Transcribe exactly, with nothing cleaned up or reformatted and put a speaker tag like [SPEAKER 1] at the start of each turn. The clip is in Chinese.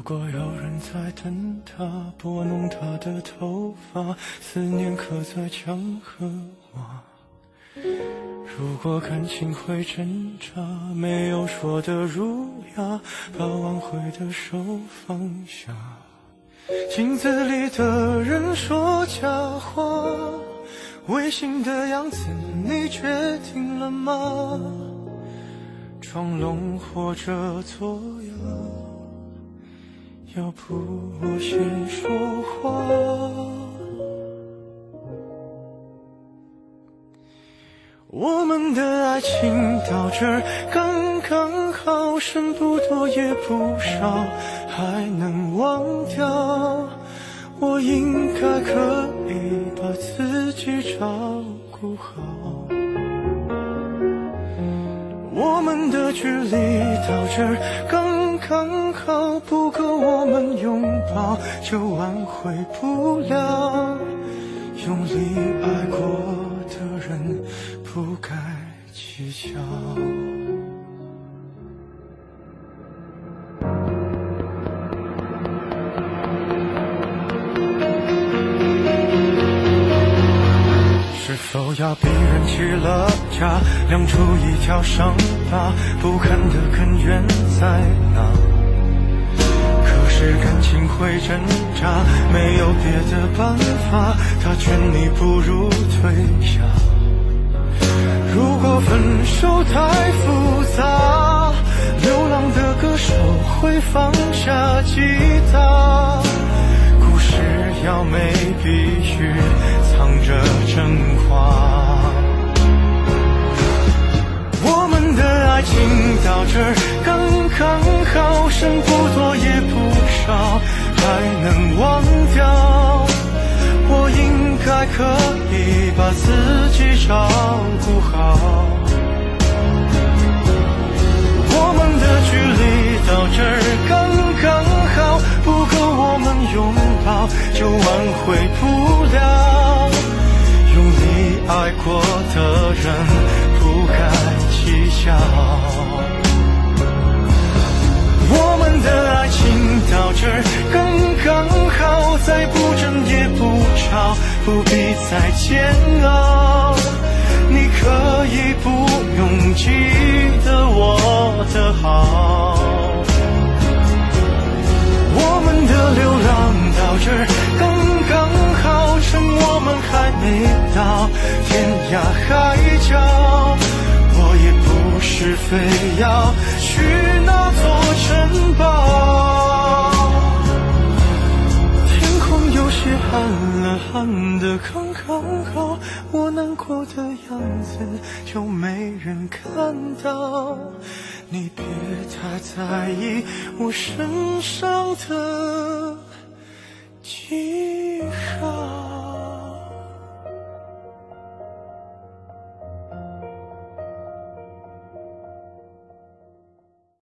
[SPEAKER 1] 果有人在等他，拨弄他的头发，思念刻在墙和瓦。如果感情会挣扎，没有说的儒雅，把挽回的手放下。镜子里的人说假话，违心的样子你决定了吗？装聋或者作哑，要不我先说话。我们的爱情到这儿刚刚好，剩不多也不少，还能忘掉。我应该可以把自己照顾好。我们的距离到这儿刚刚好，不够我们拥抱，就挽回不了。用力爱过的人不该计较。是否要逼人起了家，亮出一条伤疤，不堪的根源在哪？可是感情会挣扎，没有别的办法，他劝你不如退下。如果分手太复杂，流浪的歌手会放下吉他，故事要没必须藏着真话。我们的爱情到这儿刚刚好，剩不多也不少，还能忘掉。我应该可以把自己照顾好。我们的距离到这儿刚刚好，不够我们拥抱，就挽回不了。用力爱过的人不该计较。我们的爱情到这儿刚刚好，再不争也不吵，不必再煎熬。你可以不用记得我的好。我们的流浪到这儿刚刚好，趁我们还没到天涯海角。我也不是非要去那座城堡。天空有些暗了，暗得刚刚好，我难过的样子就没人看到。你别太在意我身上的记忆。